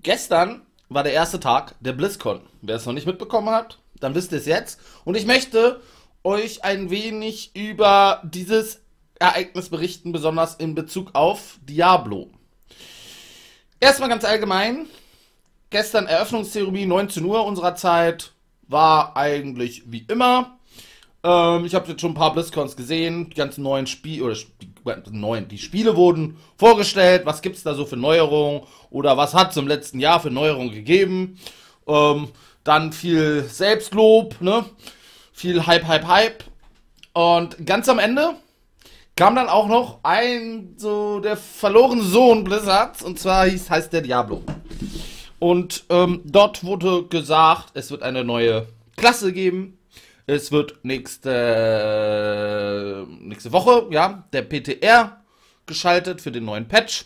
Gestern war der erste Tag der BlizzCon. Wer es noch nicht mitbekommen hat, dann wisst ihr es jetzt. Und ich möchte euch ein wenig über dieses Ereignis berichten, besonders in Bezug auf Diablo. Erstmal ganz allgemein. Gestern Eröffnungszeremonie, 19 Uhr unserer Zeit, war eigentlich wie immer. Ich habe jetzt schon ein paar BlizzCons gesehen, die ganzen neuen Spiele, oder die Spiele wurden vorgestellt, was gibt es da so für Neuerungen oder was hat es im letzten Jahr für Neuerungen gegeben. Dann viel Selbstlob, ne? Viel Hype. Und ganz am Ende kam dann auch noch der verlorene Sohn Blizzards, und zwar heißt der Diablo. Und dort wurde gesagt, es wird eine neue Klasse geben. Es wird nächste Woche, ja, der PTR geschaltet für den neuen Patch.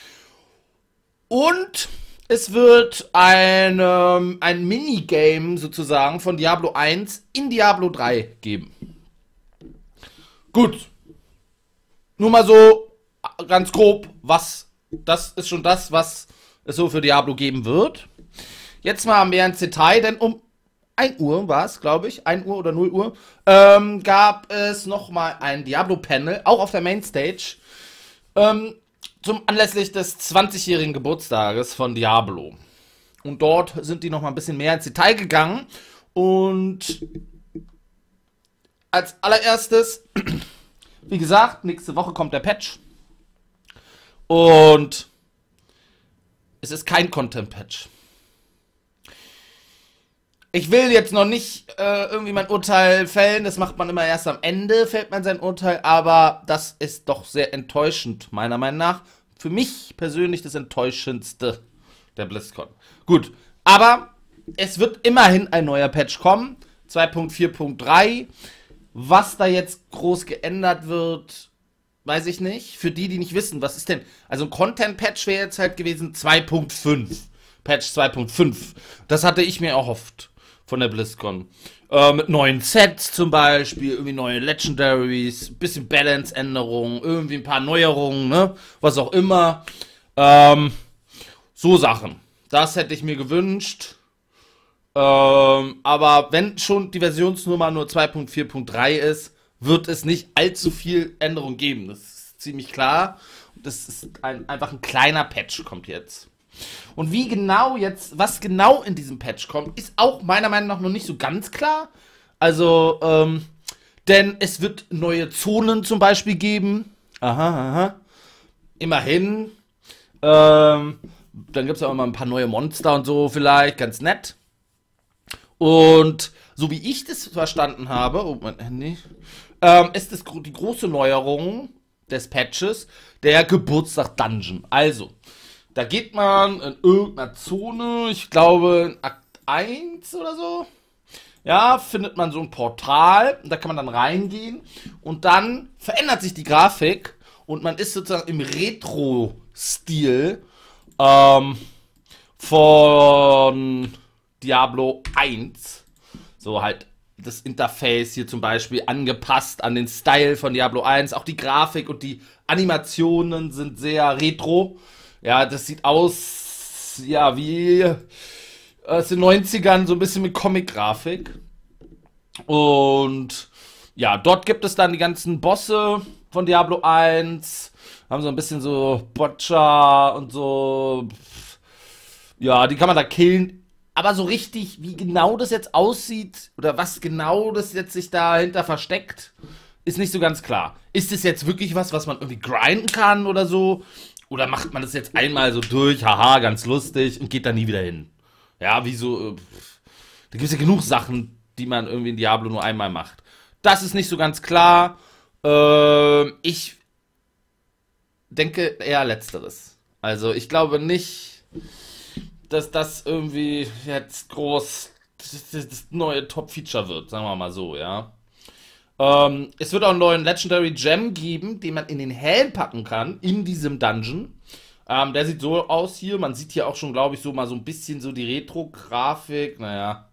Und es wird ein Minigame sozusagen von Diablo 1 in Diablo 3 geben. Gut. Nur mal so ganz grob, das ist schon das, was es so für Diablo geben wird. Jetzt mal mehr ins Detail, denn um 1 Uhr war es, glaube ich, 1 Uhr oder 0 Uhr, gab es nochmal ein Diablo-Panel, auch auf der Mainstage, zum anlässlich des 20-jährigen Geburtstages von Diablo. Und dort sind die nochmal ein bisschen mehr ins Detail gegangen. Und als allererstes, wie gesagt, nächste Woche kommt der Patch. Und es ist kein Content-Patch. Ich will jetzt noch nicht irgendwie mein Urteil fällen, das macht man immer erst am Ende, fällt man sein Urteil, aber das ist doch sehr enttäuschend, meiner Meinung nach. Für mich persönlich das enttäuschendste der BlizzCon. Gut, aber es wird immerhin ein neuer Patch kommen, 2.4.3. Was da jetzt groß geändert wird, weiß ich nicht. Für die, die nicht wissen, was ist denn, also ein Content-Patch wäre jetzt halt gewesen 2.5. Patch 2.5. Das hatte ich mir erhofft von der BlizzCon. Mit neuen Sets zum Beispiel, irgendwie neue Legendaries, bisschen Balance-Änderungen, irgendwie ein paar Neuerungen, ne? Was auch immer. So Sachen. Das hätte ich mir gewünscht. Aber wenn schon die Versionsnummer nur 2.4.3 ist, wird es nicht allzu viel Änderung geben. Das ist ziemlich klar. Das ist einfach ein kleiner Patch kommt jetzt. Und was genau in diesem Patch kommt, ist auch meiner Meinung nach noch nicht so ganz klar. Also, denn es wird neue Zonen zum Beispiel geben. Aha. Immerhin. Dann gibt es auch mal ein paar neue Monster und so vielleicht, ganz nett. Und so wie ich das verstanden habe, oh mein Handy, ist die große Neuerung des Patches der Geburtstag-Dungeon. Also, da geht man in irgendeiner Zone, ich glaube in Akt 1 oder so. Ja, findet man so ein Portal, und da kann man dann reingehen und dann verändert sich die Grafik und man ist sozusagen im Retro-Stil von Diablo 1. So halt das Interface hier zum Beispiel angepasst an den Style von Diablo 1. Auch die Grafik und die Animationen sind sehr retro. Ja, das sieht aus, ja, wie aus den 90ern, so ein bisschen mit Comic-Grafik. Und ja, dort gibt es dann die ganzen Bosse von Diablo 1. Haben so ein bisschen so Botcher und so. Ja, die kann man da killen. Aber so richtig, wie genau das jetzt aussieht oder was genau das jetzt sich dahinter versteckt, ist nicht so ganz klar. Ist es jetzt wirklich was man irgendwie grinden kann oder so? Oder macht man das jetzt einmal so durch, haha, ganz lustig und geht da nie wieder hin? Ja, wie so, da gibt es ja genug Sachen, die man irgendwie in Diablo nur einmal macht. Das ist nicht so ganz klar. Ich denke eher Letzteres. Also ich glaube nicht, dass das irgendwie jetzt groß das neue Top-Feature wird, sagen wir mal so, ja. Es wird auch einen neuen Legendary Gem geben, den man in den Helm packen kann, in diesem Dungeon. Der sieht so aus hier. Man sieht hier auch schon, glaube ich, so mal so ein bisschen so die Retro-Grafik. Naja.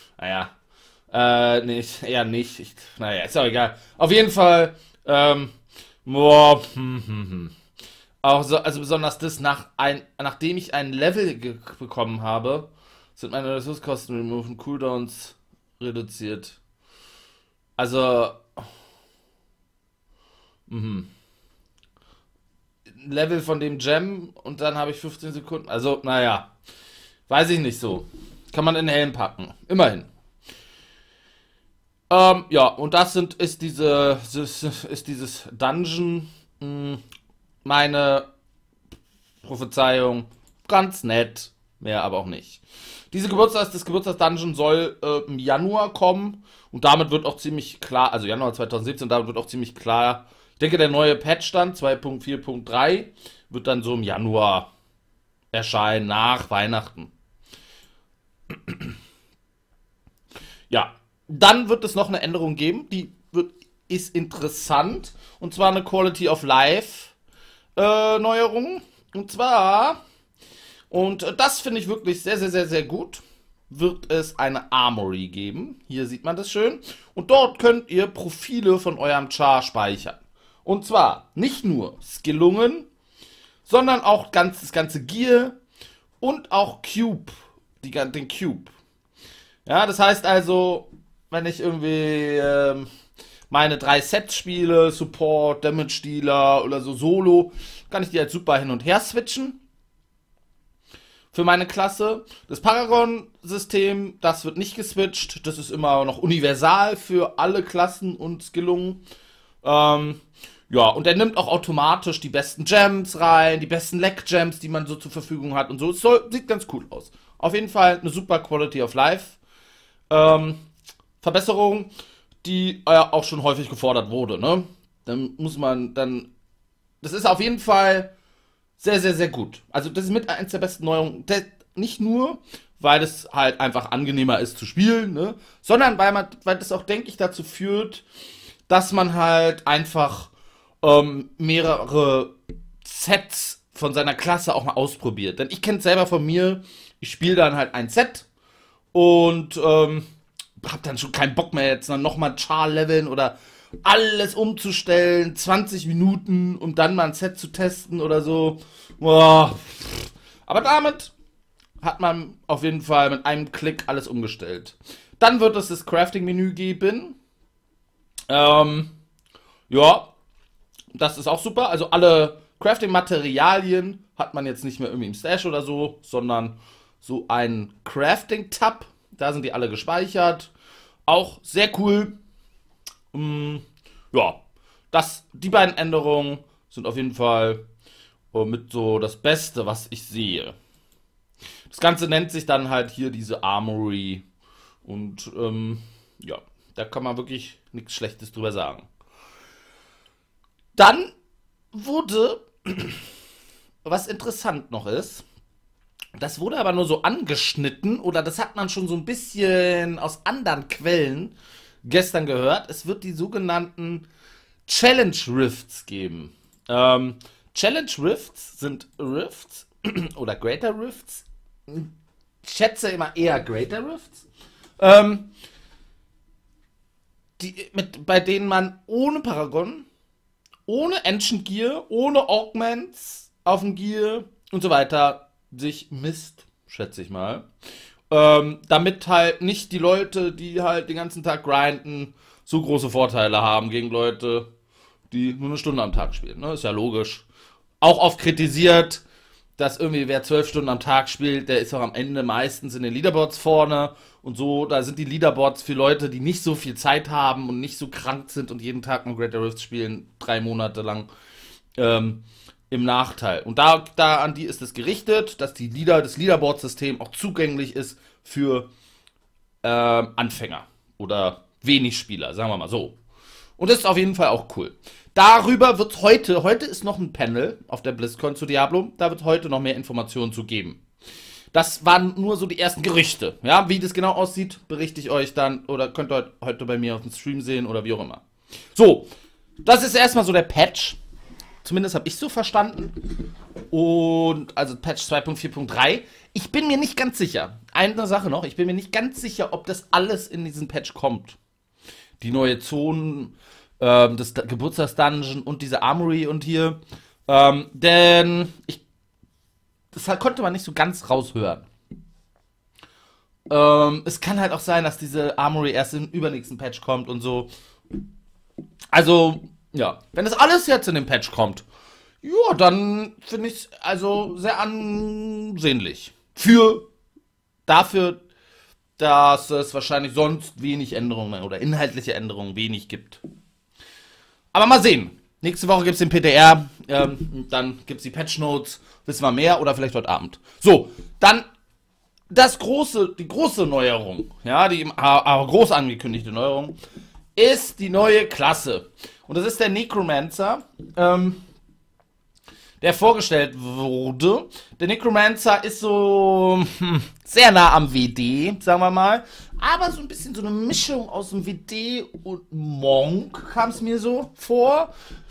Nicht, eher nicht. Naja, ist auch egal. Auf jeden Fall, Auch so, also besonders das, nachdem ich ein Level bekommen habe, sind meine Ressourcenkosten removed und Cooldowns reduziert. Also, mhm. Level von dem Gem und dann habe ich 15 Sekunden. Also, naja, weiß ich nicht so. Kann man in den Helm packen. Immerhin. Ja, und ist dieses Dungeon, meine Prophezeiung, ganz nett, mehr aber auch nicht. Das Geburtstags-Dungeon soll im Januar kommen und damit wird auch ziemlich klar, also Januar 2017, damit wird auch ziemlich klar, ich denke, der neue Patchstand 2.4.3 wird dann so im Januar erscheinen, nach Weihnachten. Ja, dann wird es noch eine Änderung geben, ist interessant, und zwar eine Quality of Life Neuerung. Und zwar, und das finde ich wirklich sehr, sehr, sehr, sehr gut, wird es eine Armory geben. Hier sieht man das schön. Und dort könnt ihr Profile von eurem Char speichern. Und zwar nicht nur Skillungen, sondern auch das ganze Gear und auch Cube, den Cube. Ja, das heißt also, wenn ich irgendwie meine 3 Sets spiele, Support, Damage Dealer oder so Solo, kann ich die halt super hin und her switchen für meine Klasse. Das Paragon-System, das wird nicht geswitcht. Das ist immer noch universal für alle Klassen und Skillungen. Ja, und er nimmt auch automatisch die besten Gems rein, die besten Leg-Gems, die man so zur Verfügung hat und so. Sieht ganz cool aus. Auf jeden Fall eine super Quality of Life Verbesserung, die auch schon häufig gefordert wurde, ne? Das ist auf jeden Fall sehr, sehr, sehr gut. Also das ist mit eins der besten Neuerungen. Nicht nur, weil es halt einfach angenehmer ist zu spielen, ne? Sondern weil das auch, denke ich, dazu führt, dass man halt einfach mehrere Sets von seiner Klasse auch mal ausprobiert. Denn ich kenne es selber von mir, ich spiele dann halt ein Set und hab dann schon keinen Bock mehr jetzt dann nochmal Char leveln oder alles umzustellen, 20 Minuten, um dann mal ein Set zu testen oder so. Boah. Aber damit hat man auf jeden Fall mit einem Klick alles umgestellt. Dann wird es das Crafting-Menü geben. Ja, das ist auch super. Also alle Crafting-Materialien hat man jetzt nicht mehr irgendwie im Stash oder so, sondern so ein Crafting-Tab. Da sind die alle gespeichert. Auch sehr cool. Ja, die beiden Änderungen sind auf jeden Fall mit so das Beste, was ich sehe. Das Ganze nennt sich dann halt hier diese Armory. Und ja, da kann man wirklich nichts Schlechtes drüber sagen. Dann wurde, was interessant noch ist, das wurde aber nur so angeschnitten oder das hat man schon so ein bisschen aus anderen Quellen gestern gehört. Es wird die sogenannten Challenge Rifts geben. Challenge Rifts sind Rifts oder Greater Rifts. Ich schätze immer eher Greater Rifts. Bei denen man ohne Paragon, ohne Ancient Gear, ohne Augments auf dem Gear und so weiter sich misst, schätze ich mal. Damit halt nicht die Leute, die halt den ganzen Tag grinden, so große Vorteile haben gegen Leute, die nur eine Stunde am Tag spielen. Ne? Ist ja logisch. Auch oft kritisiert, dass irgendwie wer 12 Stunden am Tag spielt, der ist auch am Ende meistens in den Leaderboards vorne und so. Da sind die Leaderboards für Leute, die nicht so viel Zeit haben und nicht so krank sind und jeden Tag nur Greater Rifts spielen, 3 Monate lang im Nachteil. Und da an die ist es gerichtet, dass das Leaderboard-System auch zugänglich ist für Anfänger oder wenig Spieler, sagen wir mal so. Und das ist auf jeden Fall auch cool. Darüber wird heute ist noch ein Panel auf der BlizzCon zu Diablo, da wird heute noch mehr Informationen zu geben. Das waren nur so die ersten Gerüchte. Ja, wie das genau aussieht, berichte ich euch dann oder könnt ihr heute bei mir auf dem Stream sehen oder wie auch immer. So, das ist erstmal so der Patch. Zumindest habe ich so verstanden. Und also Patch 2.4.3. Ich bin mir nicht ganz sicher. Eine Sache noch, ich bin mir nicht ganz sicher, ob das alles in diesen Patch kommt. Die neue Zonen, das Geburtstagsdungeon und diese Armory und hier. Das konnte man nicht so ganz raushören. Es kann halt auch sein, dass diese Armory erst im übernächsten Patch kommt und so. Also, ja, wenn das alles jetzt in den Patch kommt, ja, dann finde ich es also sehr ansehnlich. Dafür, dass es wahrscheinlich sonst wenig Änderungen oder inhaltliche Änderungen wenig gibt. Aber mal sehen. Nächste Woche gibt es den PTR, dann gibt es die Patch Notes, wissen wir mehr oder vielleicht heute Abend. So, dann die große Neuerung, ja, die aber groß angekündigte Neuerung, ist die neue Klasse. Und das ist der Necromancer, der vorgestellt wurde. Der Necromancer ist so sehr nah am WD, sagen wir mal. Aber so ein bisschen so eine Mischung aus dem WD und Monk kam es mir so vor.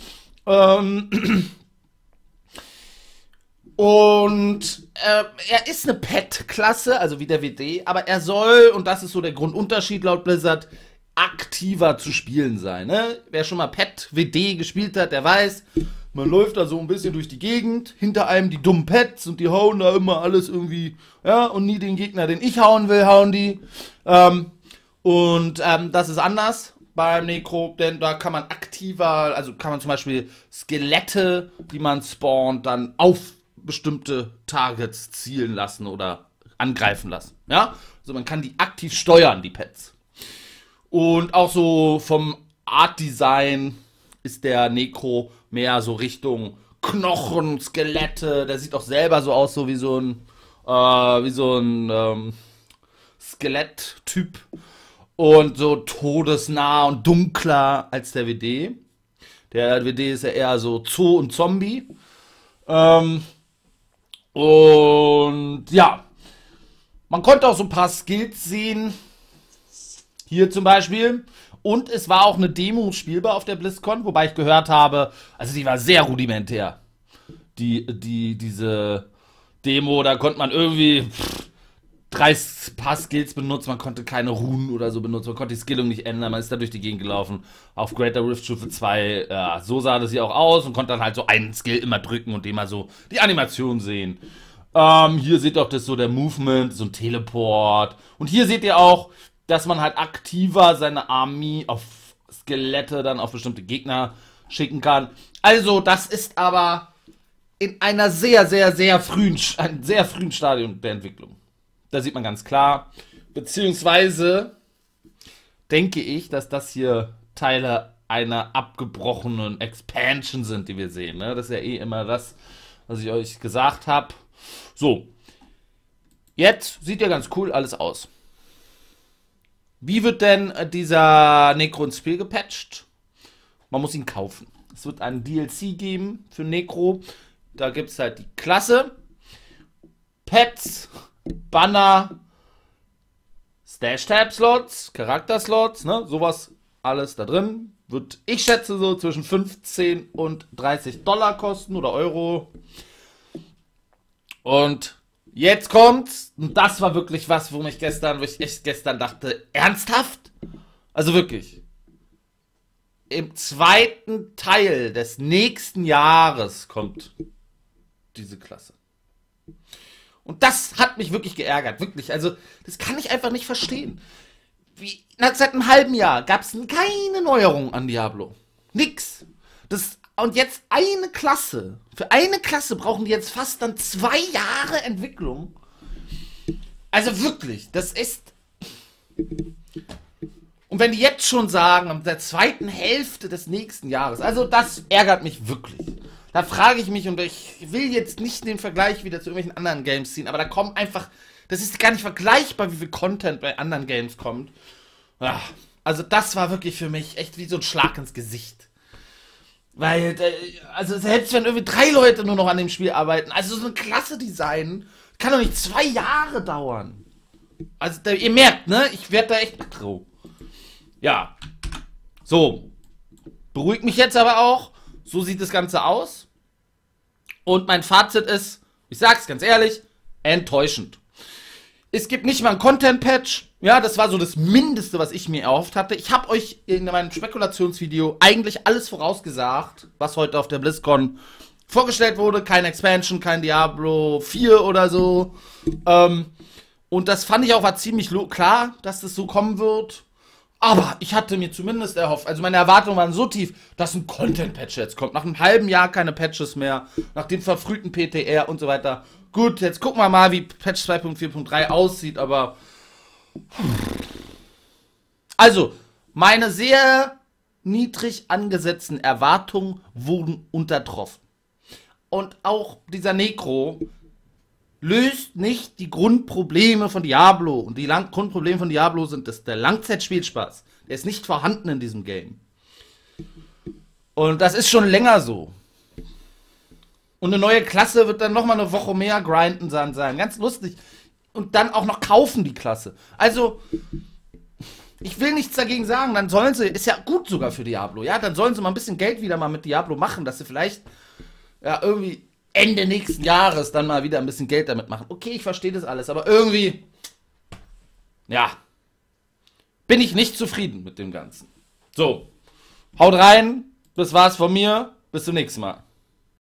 Und er ist eine Pet-Klasse, also wie der WD, aber er soll, und das ist so der Grundunterschied laut Blizzard, aktiver zu spielen sein. Ne? Wer schon mal Pet WD gespielt hat, der weiß, man läuft da so ein bisschen durch die Gegend, hinter einem die dummen Pets und die hauen da immer alles irgendwie, ja, und nie den Gegner, den ich hauen will, hauen die. Das ist anders beim Necro, denn da kann man aktiver, also kann man zum Beispiel Skelette, die man spawnt, dann auf bestimmte Targets zielen lassen oder angreifen lassen. Ja? Also man kann die aktiv steuern, die Pets. Und auch so vom Art-Design ist der Necro mehr so Richtung Knochen, Skelette. Der sieht auch selber so aus, so wie so ein Skelett-Typ. Und so todesnah und dunkler als der WD. Der WD ist ja eher so Zoo und Zombie. Und ja, man konnte auch so ein paar Skills sehen. Hier zum Beispiel. Und es war auch eine Demo spielbar auf der BlizzCon, wobei ich gehört habe, also die war sehr rudimentär. Diese Demo, da konnte man irgendwie drei paar Skills benutzen, man konnte keine Runen oder so benutzen, man konnte die Skillung nicht ändern, man ist da durch die Gegend gelaufen. Auf Greater Rift Stufe 2, ja, so sah das hier auch aus und konnte dann halt so einen Skill immer drücken und immer so die Animation sehen. Hier seht ihr auch das so der Movement, so ein Teleport. Und hier seht ihr auch, dass man halt aktiver seine Armee auf Skelette dann auf bestimmte Gegner schicken kann. Also, das ist aber in einer sehr frühen Stadium der Entwicklung. Da sieht man ganz klar. Beziehungsweise denke ich, dass das hier Teile einer abgebrochenen Expansion sind, die wir sehen. Ne? Das ist ja eh immer das, was ich euch gesagt habe. So. Jetzt sieht ja ganz cool alles aus. Wie wird denn dieser Necro ins Spiel gepatcht? Man muss ihn kaufen. Es wird einen DLC geben für Necro. Da gibt es halt die Klasse, Pets, Banner, Stash-Tab-Slots, Charakter-Slots, ne? Sowas alles da drin. Wird, ich schätze, so zwischen 15 und $30 kosten oder Euro. Und jetzt kommt's, und das war wirklich was, wo ich echt gestern dachte, ernsthaft? Also wirklich. Im zweiten Teil des nächsten Jahres kommt diese Klasse. Und das hat mich wirklich geärgert, wirklich. Also, das kann ich einfach nicht verstehen. Seit einem halben Jahr gab es keine Neuerung an Diablo. Nix. Und jetzt eine Klasse. Für eine Klasse brauchen die jetzt fast dann 2 Jahre Entwicklung. Also wirklich, das ist... Und wenn die jetzt schon sagen, in der zweiten Hälfte des nächsten Jahres, also das ärgert mich wirklich. Da frage ich mich, und ich will jetzt nicht den Vergleich wieder zu irgendwelchen anderen Games ziehen, aber da kommen einfach... Das ist gar nicht vergleichbar, wie viel Content bei anderen Games kommt. Ja, also das war wirklich für mich echt wie so ein Schlag ins Gesicht. Weil, also selbst wenn irgendwie 3 Leute nur noch an dem Spiel arbeiten, also so eine Klasse designen, kann doch nicht 2 Jahre dauern. Also ihr merkt, ne, ich werde da echt aggro. Ja. So. Beruhigt mich jetzt aber auch. So sieht das Ganze aus. Und mein Fazit ist, ich sag's ganz ehrlich, enttäuschend. Es gibt nicht mal einen Content-Patch. Ja, das war so das Mindeste, was ich mir erhofft hatte. Ich habe euch in meinem Spekulationsvideo eigentlich alles vorausgesagt, was heute auf der BlizzCon vorgestellt wurde. Kein Expansion, kein Diablo 4 oder so. Und das fand ich auch war ziemlich klar, dass das so kommen wird. Aber ich hatte mir zumindest erhofft, also meine Erwartungen waren so tief, dass ein Content-Patch jetzt kommt. Nach einem halben Jahr keine Patches mehr, nach dem verfrühten PTR und so weiter. Gut, jetzt gucken wir mal, wie Patch 2.4.3 aussieht, aber... Also, meine sehr niedrig angesetzten Erwartungen wurden untertroffen. Und auch dieser Necro löst nicht die Grundprobleme von Diablo. Und die Grundprobleme von Diablo sind dass der Langzeitspielspaß. Der ist nicht vorhanden in diesem Game. Und das ist schon länger so. Und eine neue Klasse wird dann nochmal eine Woche mehr grinden sein. Ganz lustig. Und dann auch noch kaufen die Klasse. Also, ich will nichts dagegen sagen. Dann sollen sie, ist ja gut sogar für Diablo, ja, dann sollen sie mal ein bisschen Geld wieder mal mit Diablo machen, dass sie vielleicht, ja, irgendwie Ende nächsten Jahres dann mal wieder ein bisschen Geld damit machen. Okay, ich verstehe das alles, aber irgendwie, ja, bin ich nicht zufrieden mit dem Ganzen. So, haut rein, das war's von mir, bis zum nächsten Mal.